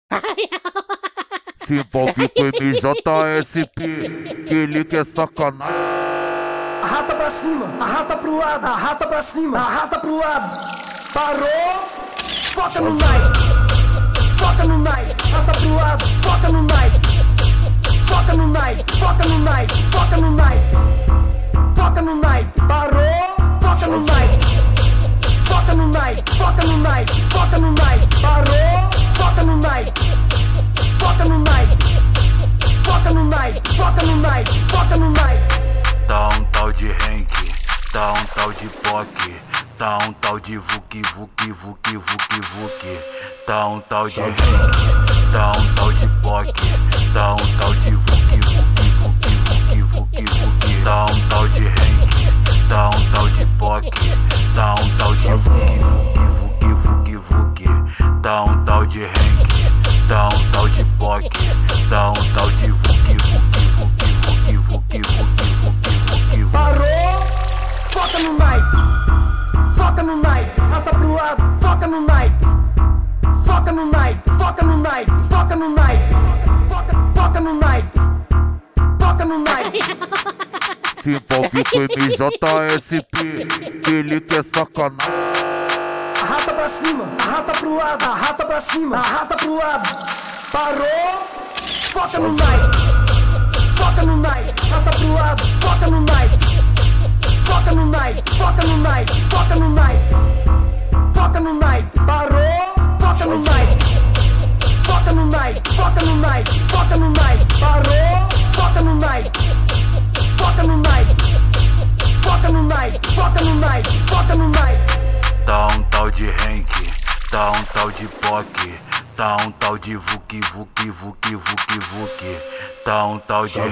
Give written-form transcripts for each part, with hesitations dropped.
Se envolve com MJSP, que ele quer sacanagem. Arrasta pra cima, arrasta pro lado, arrasta pra cima, arrasta pro lado. Parou, foca no Nike, foca no Nike, arrasta pro lado, foca no Nike, foca no Nike, foca no Nike, foca no Nike, foca no Nike. Parou, foca no Nike, foca no Nike, foca no Nike, foca no Nike. Parou, foca no Nike, foca no Nike, foca no Nike, foca no Nike, foca no Nike. Tá um tal de Henk, tá um tal de POC, tá um tal de Vuki, Vuki, Vuki, Vuki, Vuki. Tá um tal de Henk, tá um tal de POC, tá um tal de Vuki, Vuki, Vuki, Vuki, Vuki, Vuki. Tá um tal de Henk, tá um tal de POC, tá um tal de Vuki, Vuki, Vuki, Vuki, Vuki. Tá um tal de Henk, tá um tal de POC, tá um tal de Vuki, Vuki, Vuki, Vuki, Vuki, Vuki, Vuki. Parou, foca no Nike, foca no Nike, arrasta pro lado, foca no Nike, foca no Nike, foca no Nike, foca no Nike, foca no Nike, foca no Nike. Se envolve com MJSP, que ele quer sacanagem. Arrasta pra cima, arrasta pro lado, arrasta pra cima, arrasta pro lado. Parou, foca no Nike, foca no Nike, arrasta pro lado, foca no Nike, foca no Nike, foca no Nike, foca no Nike, foca no Nike. Parou, foca no Nike, foca no Nike, foca no Nike, foca no Nike. Parou, foca no Nike, foca no Nike, foca no Nike, foca no Nike, foca no Nike. Tá um tal de Henk, tá um tal de POC, tá um tal de Vuki, Vuki, Vuki, Vuki, Vuki. Tá um tal de Henk,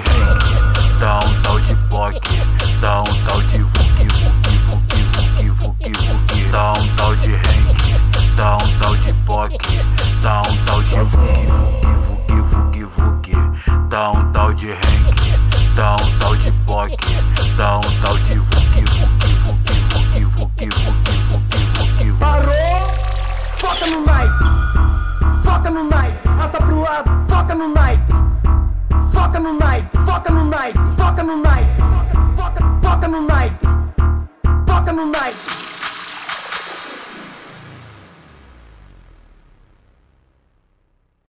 tá um tal de POC, tá um tal de Vuki, Vuki, Vuki, Vuki, Vuki, Vuki. Tá um tal de Henk, tá um tal de POC, tá um tal de Vuki, Vuki, Vuki, Vuki, Vuki. Tá um tal de Henk, tá um tal de POC, tá um tal de Vuki, Vuki, Vuki, Vuki, Vuki, Vuki, Vuki, Vuki. Parou, foca no Nike, foca no Nike, arrasta pro lado, foca no Nike, foca no Nike, foca no Nike, foca no Nike, foca no Nike, foca no Nike.